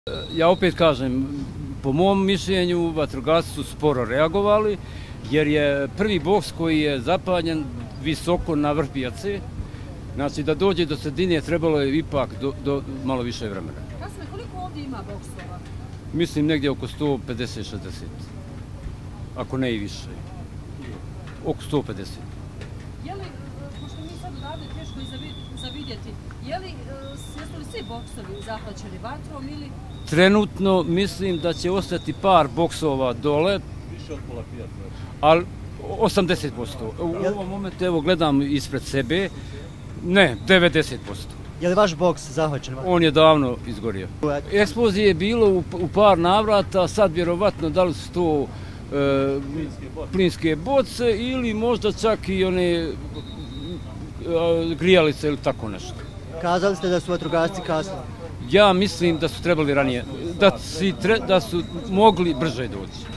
Ja opet kažem, po mom mišljenju vatrogasci su sporo reagovali, jer je prvi boks koji je zapaljen visoko na vrh pijace. Znači da dođe do sredine trebalo je ipak do malo više vremena. Kasme, koliko ovdje ima boksova? Mislim negdje oko 150-60, ako ne i više. Oko 150. Je li, pošto mi sad odavde teško i za vidjeti, jesu li svi boksovi zahvaćeni vatrom ili... Trenutno mislim da će ostati par boksova dole. Više od pola pijaca. Ali 80%. U ovom momentu evo gledam ispred sebe, ne, 90%. Je li vaš boks zahvaćen? On je davno izgorio. Eksplozije je bilo u par navrata, sad vjerovatno da li su to plinske boce ili možda čak i one grijalice ili tako nešto. Kazali ste da su vatrogasci kasni. Ja mislim da su trebali ranije, da su mogli brže doći.